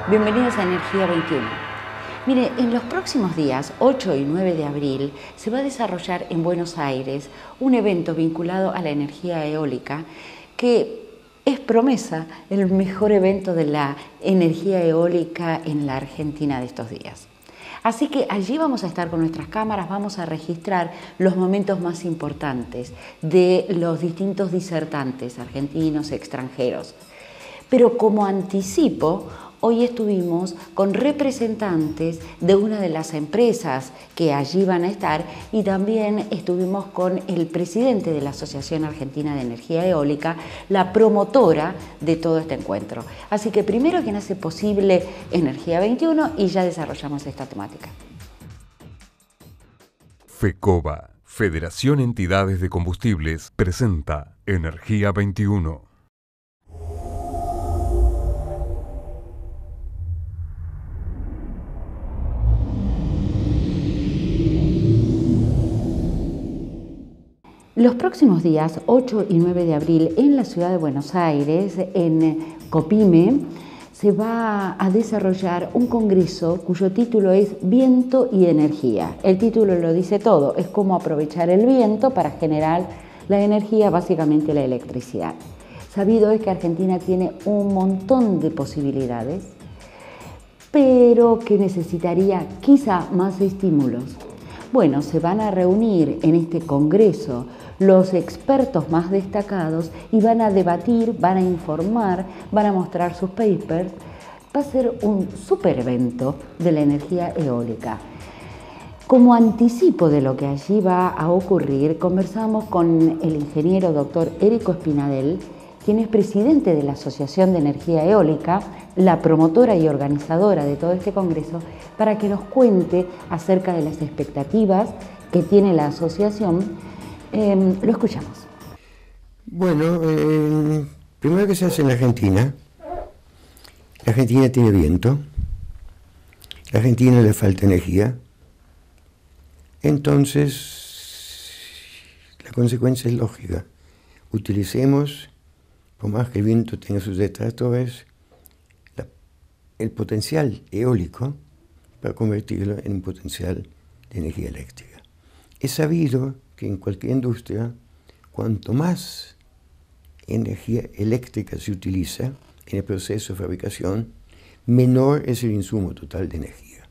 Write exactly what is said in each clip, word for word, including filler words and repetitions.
Bienvenidos a Energía veintiuno. Mire, en los próximos días, ocho y nueve de abril, se va a desarrollar en Buenos Aires un evento vinculado a la energía eólica que es promesa el mejor evento de la energía eólica en la Argentina de estos días. Así que allí vamos a estar con nuestras cámaras, vamos a registrar los momentos más importantes de los distintos disertantes, argentinos, extranjeros. Pero como anticipo, hoy estuvimos con representantes de una de las empresas que allí van a estar y también estuvimos con el presidente de la Asociación Argentina de Energía Eólica, la promotora de todo este encuentro. Así que primero quien hace posible Energía veintiuno y ya desarrollamos esta temática. FECOBA, Federación Entidades de Combustibles, presenta Energía veintiuno. Los próximos días, ocho y nueve de abril, en la ciudad de Buenos Aires, en Copime, se va a desarrollar un congreso cuyo título es Viento y Energía. El título lo dice todo, es cómo aprovechar el viento para generar la energía, básicamente la electricidad. Sabido es que Argentina tiene un montón de posibilidades, pero que necesitaría quizá más estímulos. Bueno, se van a reunir en este congreso los expertos más destacados y van a debatir, van a informar, van a mostrar sus papers. Va a ser un super evento de la energía eólica. Como anticipo de lo que allí va a ocurrir, conversamos con el ingeniero doctor Érico Espinadel, quien es presidente de la Asociación de Energía Eólica, la promotora y organizadora de todo este congreso, para que nos cuente acerca de las expectativas que tiene la asociación. Eh, lo escuchamos. Bueno, eh, primero que se hace en la Argentina. La Argentina tiene viento. La Argentina le falta energía. Entonces, la consecuencia es lógica. Utilicemos, por más que el viento tenga sus detractores, la, el potencial eólico para convertirlo en un potencial de energía eléctrica. Es sabido que en cualquier industria, cuanto más energía eléctrica se utiliza en el proceso de fabricación, menor es el insumo total de energía.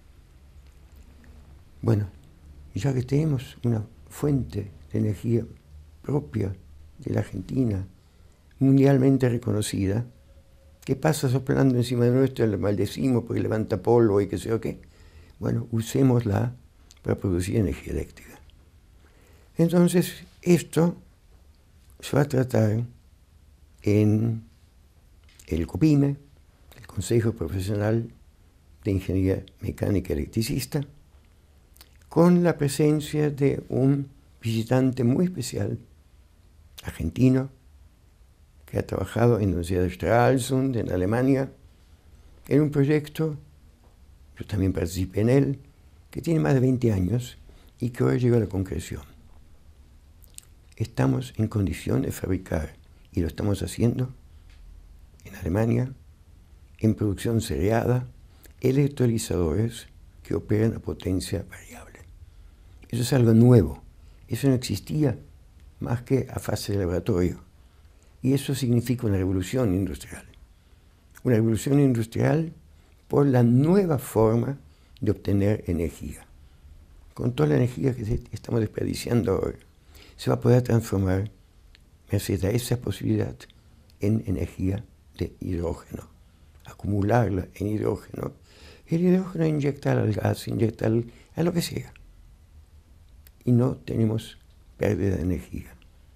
Bueno, ya que tenemos una fuente de energía propia de la Argentina, mundialmente reconocida, ¿qué pasa soplando encima de nuestro? Le maldecimos porque levanta polvo y qué sé yo qué. Bueno, usémosla para producir energía eléctrica. Entonces, esto se va a tratar en el COPIME, el Consejo Profesional de Ingeniería Mecánica Electricista, con la presencia de un visitante muy especial, argentino, que ha trabajado en la Universidad de Stralsund, en Alemania, en un proyecto, yo también participé en él, que tiene más de veinte años y que hoy llegó a la concreción. Estamos en condición de fabricar, y lo estamos haciendo en Alemania, en producción seriada, electrolizadores que operan a potencia variable. Eso es algo nuevo. Eso no existía más que a fase de laboratorio. Y eso significa una revolución industrial. Una revolución industrial por la nueva forma de obtener energía. Con toda la energía que estamos desperdiciando ahora, se va a poder transformar, gracias a esa posibilidad, en energía de hidrógeno. Acumularla en hidrógeno. El hidrógeno inyectar al gas, inyectar a lo que sea. Y no tenemos pérdida de energía.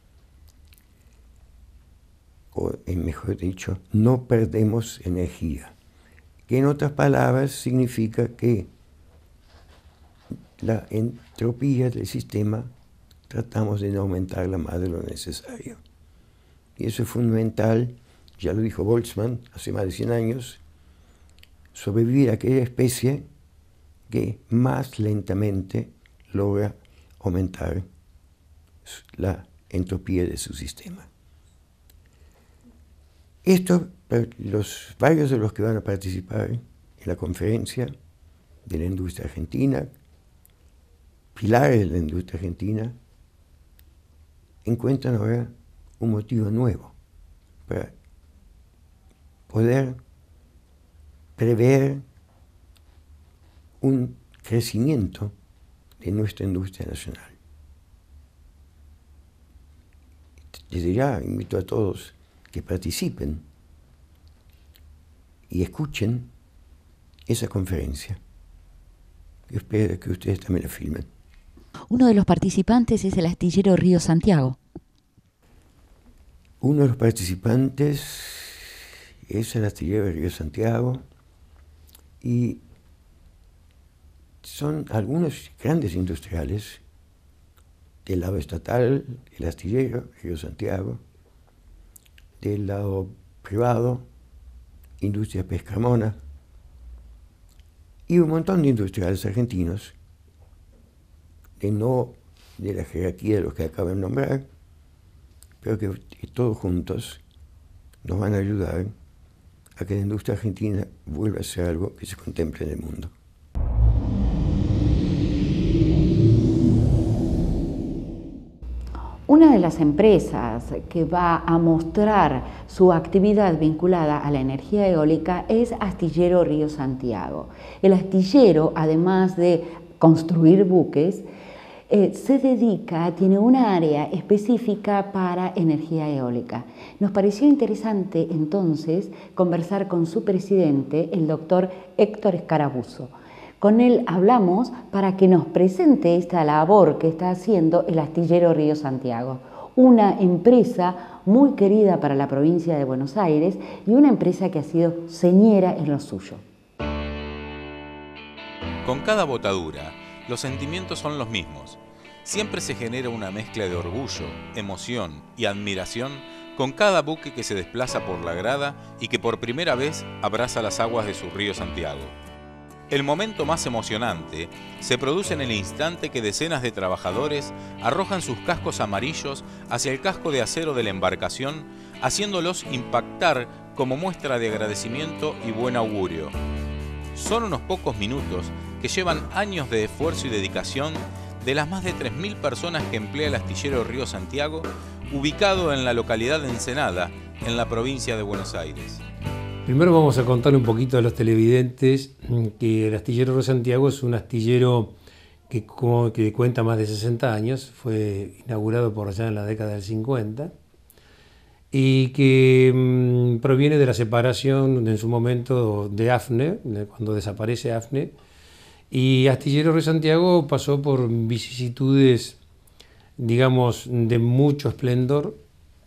O, mejor dicho, no perdemos energía. Que en otras palabras significa que la entropía del sistema tratamos de no aumentarla más de lo necesario. Y eso es fundamental, ya lo dijo Boltzmann hace más de cien años, sobrevivir a aquella especie que más lentamente logra aumentar la entropía de su sistema. Esto, los, varios de los que van a participar en la conferencia de la industria argentina, pilares de la industria argentina, encuentran ahora un motivo nuevo para poder prever un crecimiento de nuestra industria nacional. Desde ya invito a todos que participen y escuchen esa conferencia. Yo espero que ustedes también la filmen. Uno de los participantes es el astillero Río Santiago. Uno de los participantes es el astillero Río Santiago y son algunos grandes industriales del lado estatal, el astillero Río Santiago, del lado privado, Industria Pescarmona, y un montón de industriales argentinos, de no de la jerarquía de los que acabo de nombrar, pero que, que todos juntos nos van a ayudar a que la industria argentina vuelva a ser algo que se contemple en el mundo. Una de las empresas que va a mostrar su actividad vinculada a la energía eólica es Astillero Río Santiago. El astillero, además de construir buques, eh, se dedica, tiene una área específica para energía eólica. Nos pareció interesante entonces conversar con su presidente, el doctor Héctor Escarabuzo. Con él hablamos para que nos presente esta labor que está haciendo el Astillero Río Santiago, una empresa muy querida para la provincia de Buenos Aires y una empresa que ha sido señera en lo suyo. Con cada botadura, los sentimientos son los mismos. Siempre se genera una mezcla de orgullo, emoción y admiración con cada buque que se desplaza por la grada y que por primera vez abraza las aguas de su Río Santiago. El momento más emocionante se produce en el instante que decenas de trabajadores arrojan sus cascos amarillos hacia el casco de acero de la embarcación, haciéndolos impactar como muestra de agradecimiento y buen augurio. Son unos pocos minutos que llevan años de esfuerzo y dedicación de las más de tres mil personas que emplea el astillero Río Santiago, ubicado en la localidad de Ensenada, en la provincia de Buenos Aires. Primero vamos a contar un poquito a los televidentes que el astillero Río Santiago es un astillero que, como, que cuenta más de sesenta años, fue inaugurado por allá en la década del cincuenta y que mmm, proviene de la separación en su momento de AFNE, cuando desaparece AFNE, y Astillero Río Santiago pasó por vicisitudes, digamos, de mucho esplendor,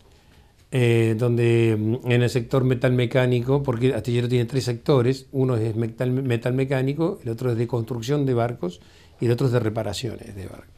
Eh, donde en el sector metalmecánico, porque Astillero tiene tres sectores, uno es metal, metalmecánico, el otro es de construcción de barcos y el otro es de reparaciones de barcos.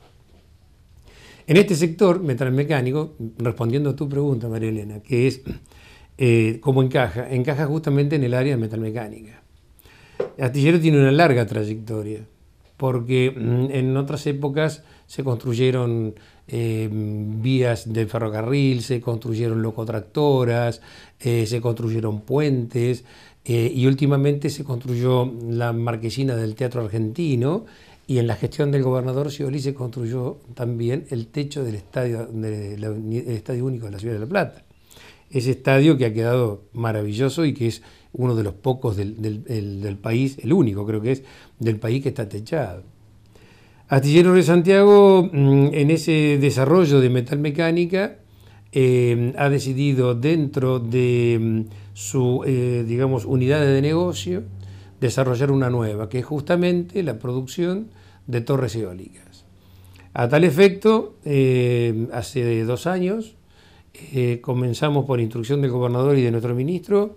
En este sector metalmecánico, respondiendo a tu pregunta, María Elena, que es eh, cómo encaja, encaja justamente en el área de metalmecánica. Astillero tiene una larga trayectoria, porque en otras épocas se construyeron eh, vías del ferrocarril, se construyeron locotractoras, eh, se construyeron puentes eh, y últimamente se construyó la marquesina del Teatro Argentino y en la gestión del gobernador Scioli se construyó también el techo del estadio, de la, el estadio único de la Ciudad de La Plata. Ese estadio que ha quedado maravilloso y que es uno de los pocos del, del, del, del país, el único creo que es, del país que está techado. Astillero Río Santiago, en ese desarrollo de metalmecánica, eh, ha decidido dentro de su, eh, digamos, unidad de negocio, desarrollar una nueva, que es justamente la producción de torres eólicas. A tal efecto, eh, hace dos años, eh, comenzamos por instrucción del gobernador y de nuestro ministro,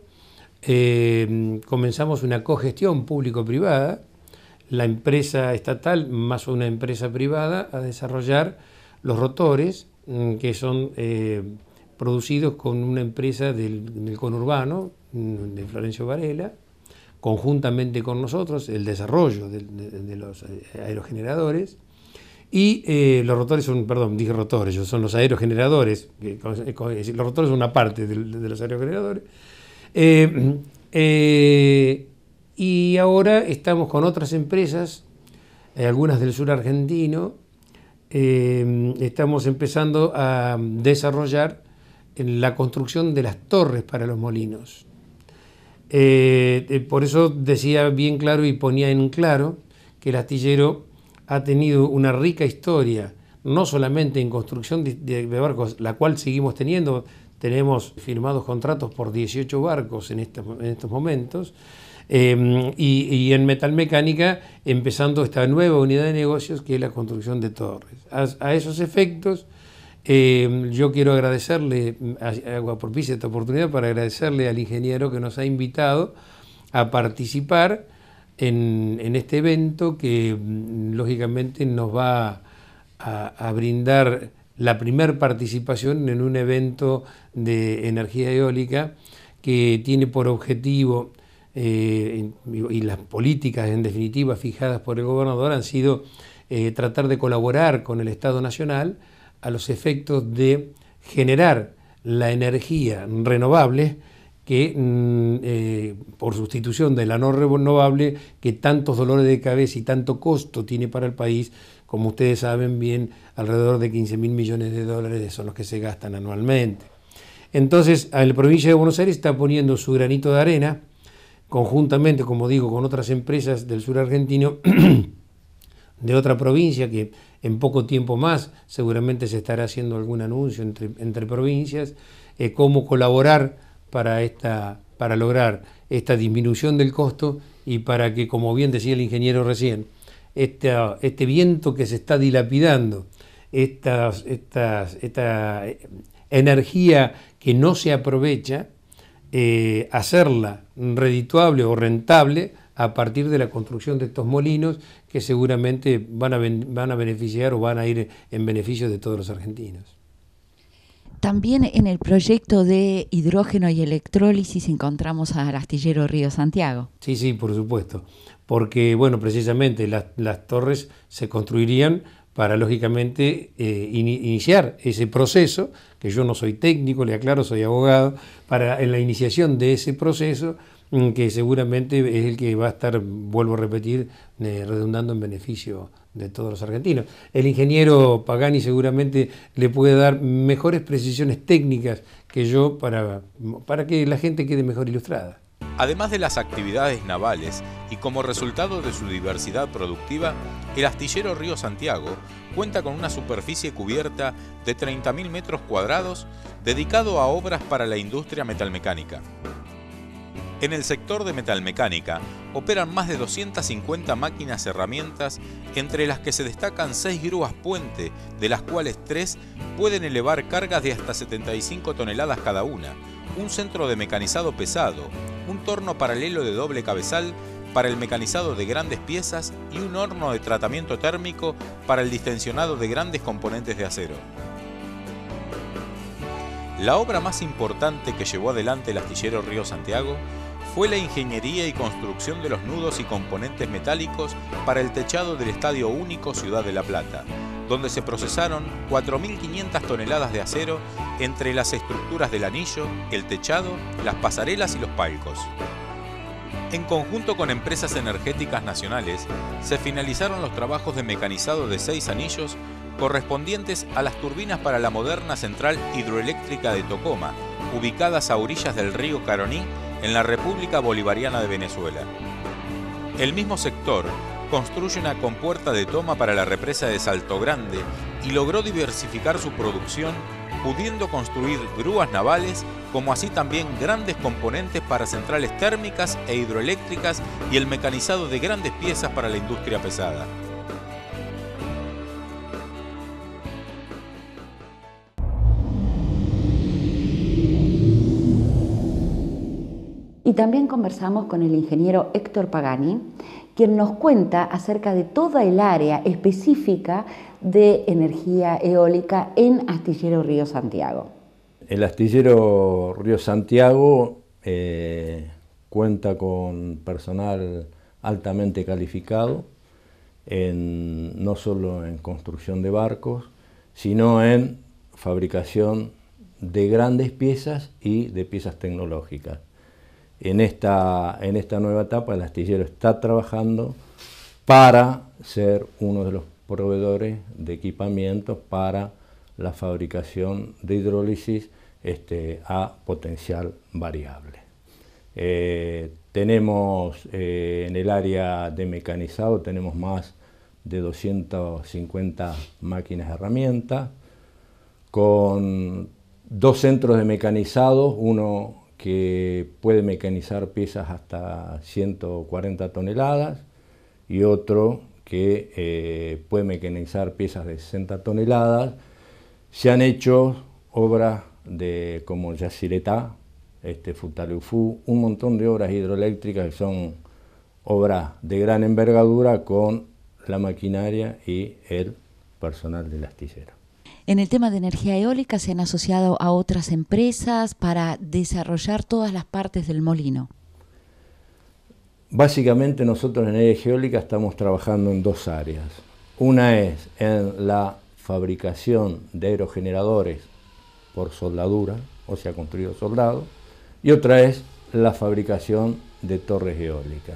eh, comenzamos una cogestión público-privada, la empresa estatal más una empresa privada a desarrollar los rotores que son eh, producidos con una empresa del, del conurbano, de Florencio Varela, conjuntamente con nosotros, el desarrollo de, de, de los aerogeneradores, y eh, los rotores son, perdón, dije rotores, son los aerogeneradores, que, los rotores son una parte de, de los aerogeneradores, Eh, eh, y ahora estamos con otras empresas, eh, algunas del sur argentino, eh, estamos empezando a desarrollar la construcción de las torres para los molinos. Eh, eh, por eso decía bien claro y ponía en claro que el astillero ha tenido una rica historia, no solamente en construcción de, de, de barcos, la cual seguimos teniendo. Tenemos firmados contratos por dieciocho barcos en, este, en estos momentos, eh, y, y en metalmecánica empezando esta nueva unidad de negocios que es la construcción de torres. A, a esos efectos, eh, yo quiero agradecerle, hago propicia esta oportunidad para agradecerle al ingeniero que nos ha invitado a participar en, en este evento que lógicamente nos va a, a brindar la primer participación en un evento de energía eólica que tiene por objetivo, eh, y las políticas en definitiva fijadas por el gobernador han sido eh, tratar de colaborar con el Estado Nacional a los efectos de generar la energía renovable que eh, por sustitución de la no renovable, que tantos dolores de cabeza y tanto costo tiene para el país. Como ustedes saben bien, alrededor de quince mil millones de dólares son los que se gastan anualmente. Entonces, la provincia de Buenos Aires está poniendo su granito de arena, conjuntamente, como digo, con otras empresas del sur argentino, de otra provincia, que en poco tiempo más seguramente se estará haciendo algún anuncio entre, entre provincias, eh, cómo colaborar para, esta, para lograr esta disminución del costo y para que, como bien decía el ingeniero recién, Este, este viento que se está dilapidando, esta, esta, esta energía que no se aprovecha, eh, hacerla redituable o rentable a partir de la construcción de estos molinos que seguramente van a, van a beneficiar o van a ir en beneficio de todos los argentinos. También en el proyecto de hidrógeno y electrólisis encontramos al astillero Río Santiago. Sí, sí, por supuesto, porque bueno, precisamente las, las torres se construirían para lógicamente eh, in, iniciar ese proceso, que yo no soy técnico, le aclaro, soy abogado, para en la iniciación de ese proceso que seguramente es el que va a estar, vuelvo a repetir, eh, redundando en beneficio de todos los argentinos. El ingeniero Pagani seguramente le puede dar mejores precisiones técnicas que yo para, para que la gente quede mejor ilustrada. Además de las actividades navales y como resultado de su diversidad productiva, el astillero Río Santiago cuenta con una superficie cubierta de treinta mil metros cuadrados dedicado a obras para la industria metalmecánica. En el sector de metalmecánica operan más de doscientas cincuenta máquinas herramientas, entre las que se destacan seis grúas puente, de las cuales tres pueden elevar cargas de hasta setenta y cinco toneladas cada una, un centro de mecanizado pesado, un torno paralelo de doble cabezal para el mecanizado de grandes piezas y un horno de tratamiento térmico para el distensionado de grandes componentes de acero. La obra más importante que llevó adelante el astillero Río Santiago fue la ingeniería y construcción de los nudos y componentes metálicos para el techado del Estadio Único Ciudad de La Plata, donde se procesaron cuatro mil quinientas toneladas de acero entre las estructuras del anillo, el techado, las pasarelas y los palcos. En conjunto con empresas energéticas nacionales, se finalizaron los trabajos de mecanizado de seis anillos correspondientes a las turbinas para la moderna central hidroeléctrica de Tocoma, ubicadas a orillas del río Caroní, en la República Bolivariana de Venezuela. El mismo sector construye una compuerta de toma para la represa de Salto Grande y logró diversificar su producción, pudiendo construir grúas navales, como así también grandes componentes para centrales térmicas e hidroeléctricas y el mecanizado de grandes piezas para la industria pesada. Y también conversamos con el ingeniero Héctor Pagani, quien nos cuenta acerca de toda el área específica de energía eólica en Astillero Río Santiago. El Astillero Río Santiago eh, cuenta con personal altamente calificado, en, no solo en construcción de barcos, sino en fabricación de grandes piezas y de piezas tecnológicas. en esta, en esta nueva etapa el astillero está trabajando para ser uno de los proveedores de equipamientos para la fabricación de hidrólisis este, a potencial variable. Eh, tenemos eh, en el área de mecanizado, tenemos más de doscientas cincuenta máquinas herramientas, con dos centros de mecanizado, uno que puede mecanizar piezas hasta ciento cuarenta toneladas y otro que eh, puede mecanizar piezas de sesenta toneladas. Se han hecho obras de, como Yacyretá, este, Futaleufú, un montón de obras hidroeléctricas que son obras de gran envergadura con la maquinaria y el personal del astillero. En el tema de energía eólica se han asociado a otras empresas para desarrollar todas las partes del molino. Básicamente nosotros en energía eólica estamos trabajando en dos áreas. Una es en la fabricación de aerogeneradores por soldadura, o sea, construido soldado, y otra es la fabricación de torres eólicas.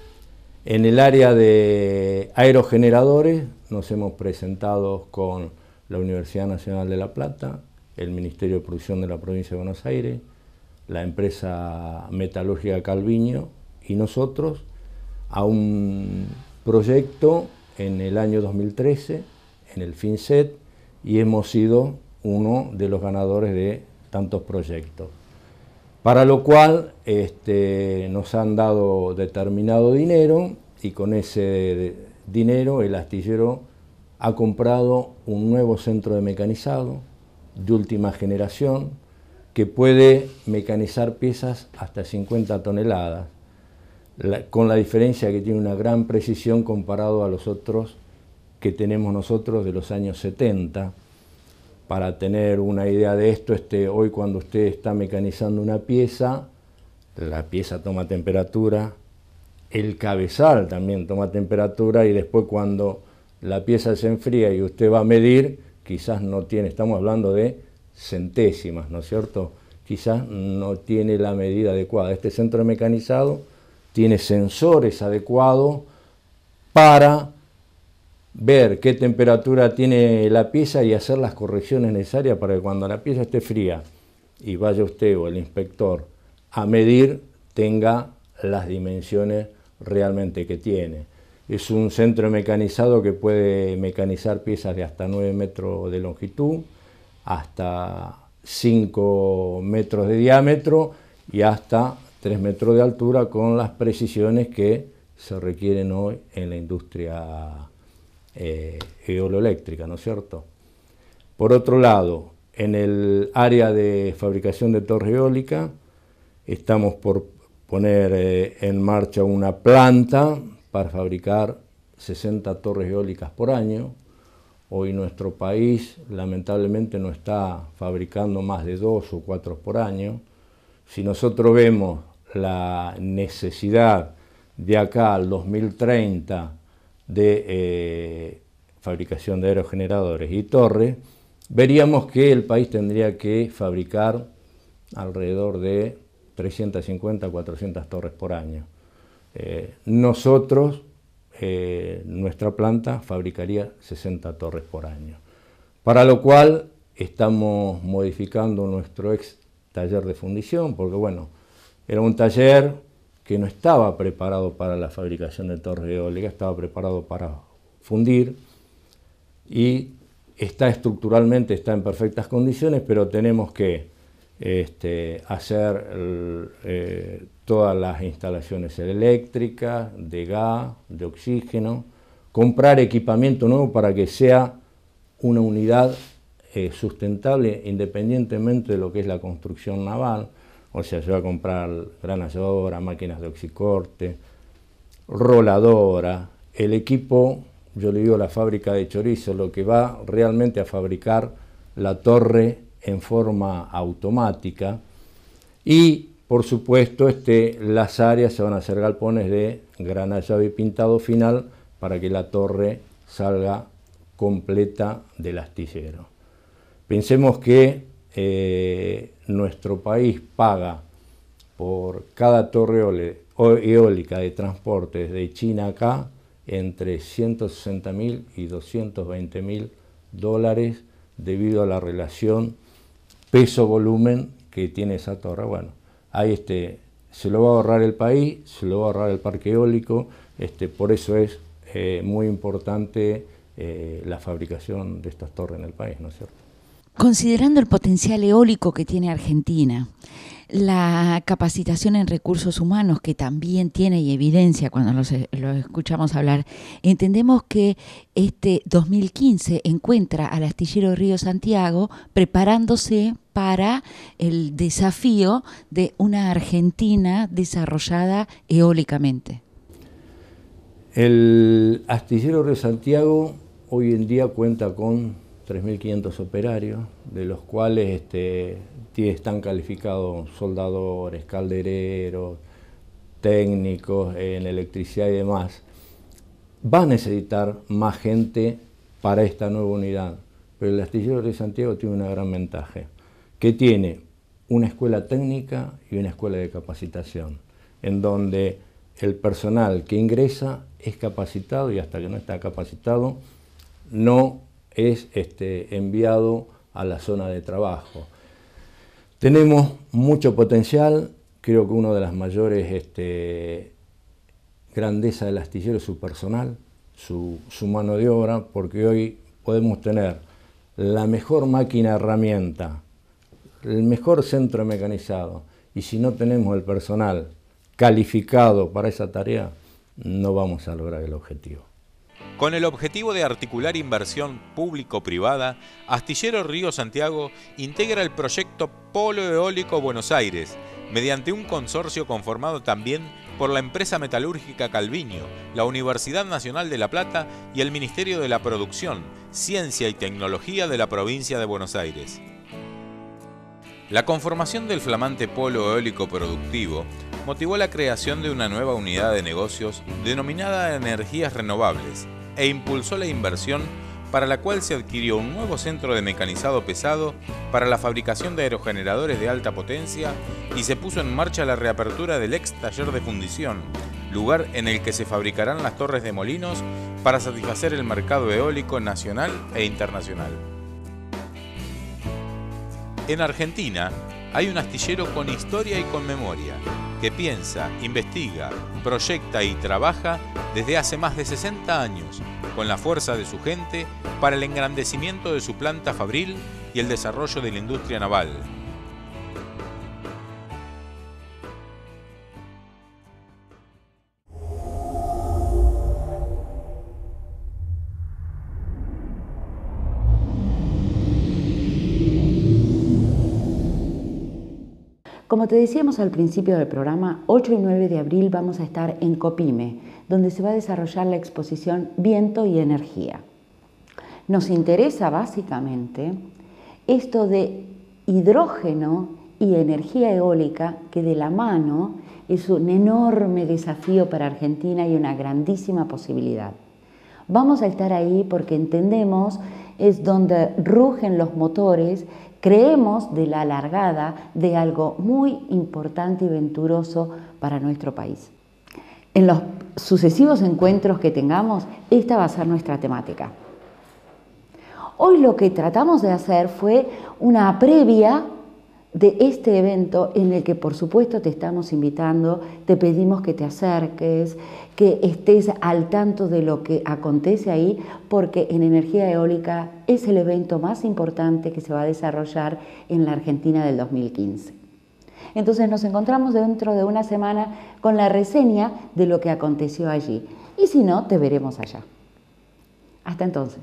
En el área de aerogeneradores nos hemos presentado con la Universidad Nacional de La Plata, el Ministerio de Producción de la Provincia de Buenos Aires, la empresa metalúrgica Calviño y nosotros a un proyecto en el año dos mil trece, en el FINSET, y hemos sido uno de los ganadores de tantos proyectos. Para lo cual este, nos han dado determinado dinero y con ese dinero el astillero ha comprado un nuevo centro de mecanizado de última generación que puede mecanizar piezas hasta cincuenta toneladas, la, con la diferencia que tiene una gran precisión comparado a los otros que tenemos nosotros de los años setenta. Para tener una idea de esto, este, hoy cuando usted está mecanizando una pieza, la pieza toma temperatura, el cabezal también toma temperatura y después cuando la pieza se enfría y usted va a medir, quizás no tiene, estamos hablando de centésimas, ¿no es cierto? Quizás no tiene la medida adecuada. Este centro mecanizado tiene sensores adecuados para ver qué temperatura tiene la pieza y hacer las correcciones necesarias para que cuando la pieza esté fría y vaya usted o el inspector a medir, tenga las dimensiones realmente que tiene. Es un centro mecanizado que puede mecanizar piezas de hasta nueve metros de longitud, hasta cinco metros de diámetro y hasta tres metros de altura con las precisiones que se requieren hoy en la industria eh, eoloeléctrica, ¿no es cierto? Por otro lado, en el área de fabricación de torre eólica estamos por poner eh, en marcha una planta para fabricar sesenta torres eólicas por año. Hoy nuestro país lamentablemente no está fabricando más de dos o cuatro por año. Si nosotros vemos la necesidad de acá al dos mil treinta de eh, fabricación de aerogeneradores y torres, veríamos que el país tendría que fabricar alrededor de trescientas cincuenta a cuatrocientas torres por año. Eh, nosotros, eh, nuestra planta fabricaría sesenta torres por año, para lo cual estamos modificando nuestro ex taller de fundición, porque bueno, era un taller que no estaba preparado para la fabricación de torres eólicas, estaba preparado para fundir y está estructuralmente, está en perfectas condiciones, pero tenemos que este, hacer el, eh, todas las instalaciones eléctricas, de gas, de oxígeno, comprar equipamiento nuevo para que sea una unidad eh, sustentable independientemente de lo que es la construcción naval. O sea, se va a comprar granalladora, máquinas de oxicorte, roladora, el equipo, yo le digo la fábrica de chorizo, lo que va realmente a fabricar la torre en forma automática y por supuesto este, las áreas se van a hacer galpones de granallado y pintado final para que la torre salga completa del astillero. Pensemos que eh, nuestro país paga por cada torre eólica de transporte desde China acá, entre ciento sesenta mil y doscientos veinte mil dólares debido a la relación peso-volumen que tiene esa torre. Bueno, ahí este, se lo va a ahorrar el país, se lo va a ahorrar el parque eólico, este, por eso es eh, muy importante eh, la fabricación de estas torres en el país, ¿no es cierto? Considerando el potencial eólico que tiene Argentina, la capacitación en recursos humanos que también tiene y evidencia cuando los, lo escuchamos hablar, entendemos que este dos mil quince encuentra al astillero Río Santiago preparándose para el desafío de una Argentina desarrollada eólicamente. El astillero Río Santiago hoy en día cuenta con tres mil quinientos operarios, de los cuales este, están calificados soldadores, caldereros, técnicos en electricidad y demás. Va a necesitar más gente para esta nueva unidad, pero el astillero de Santiago tiene una gran ventaja, que tiene una escuela técnica y una escuela de capacitación, en donde el personal que ingresa es capacitado y hasta que no está capacitado no es este, enviado a la zona de trabajo. Tenemos mucho potencial, creo que una de las mayores este, grandezas del astillero es su personal, su, su mano de obra, porque hoy podemos tener la mejor máquina herramienta, el mejor centro mecanizado, y si no tenemos el personal calificado para esa tarea, no vamos a lograr el objetivo. Con el objetivo de articular inversión público-privada, Astillero Río Santiago integra el proyecto Polo Eólico Buenos Aires, mediante un consorcio conformado también por la empresa metalúrgica Calviño, la Universidad Nacional de La Plata y el Ministerio de la Producción, Ciencia y Tecnología de la provincia de Buenos Aires. La conformación del flamante polo eólico productivo motivó la creación de una nueva unidad de negocios denominada Energías Renovables e impulsó la inversión para la cual se adquirió un nuevo centro de mecanizado pesado para la fabricación de aerogeneradores de alta potencia y se puso en marcha la reapertura del ex taller de fundición, lugar en el que se fabricarán las torres de molinos para satisfacer el mercado eólico nacional e internacional. En Argentina hay un astillero con historia y con memoria, que piensa, investiga, proyecta y trabaja desde hace más de sesenta años, con la fuerza de su gente, para el engrandecimiento de su planta fabril y el desarrollo de la industria naval. Como te decíamos al principio del programa, ocho y nueve de abril vamos a estar en Copime, donde se va a desarrollar la exposición Viento y Energía. Nos interesa básicamente esto de hidrógeno y energía eólica, que de la mano es un enorme desafío para Argentina y una grandísima posibilidad. Vamos a estar ahí porque entendemos es donde rugen los motores. Creemos de la largada de algo muy importante y venturoso para nuestro país. En los sucesivos encuentros que tengamos, esta va a ser nuestra temática. Hoy lo que tratamos de hacer fue una previa de este evento en el que por supuesto te estamos invitando, te pedimos que te acerques, que estés al tanto de lo que acontece ahí, porque en energía eólica es el evento más importante que se va a desarrollar en la Argentina del dos mil quince. Entonces nos encontramos dentro de una semana con la reseña de lo que aconteció allí. Y si no, te veremos allá. Hasta entonces.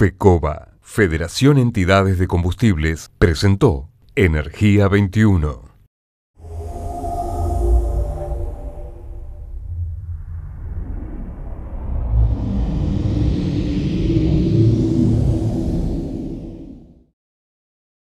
FECOBA, Federación Entidades de Combustibles, presentó Energía veintiuno.